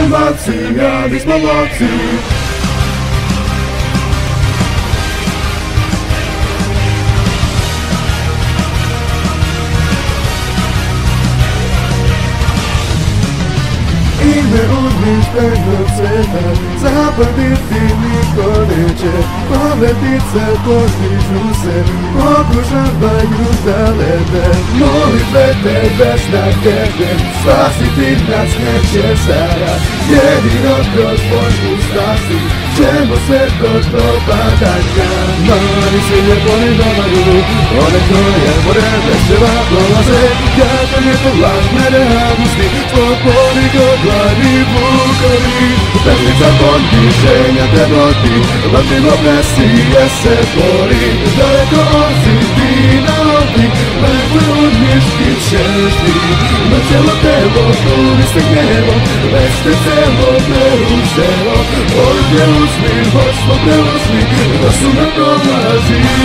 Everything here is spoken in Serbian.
Dalmacija, mi smo lovci. I ne uzmiš tegnog sveta, zapaditi niko neće. Povetice postižu se, pokušavaju da lete. Molitve tebe snage, spasiti nas neće sada. Jedino kroz Božju stasi ćemo sve do propadanja. Mali svi ljeponi domaju, one koje more večeva dolaze. Kada je povlačne realnosti, tvoj ponikod glavi vukovi. Pesnica poniženja te vodi, vrtljivo Mesije se bori. Daleko od zidina ovdje, lepo od miški ćeš ti. Na cijelo telo turiste gnjevom, već te celo preuzelo. Ovdje uzmi, Božstvo preuzmi, da su nam prolazi.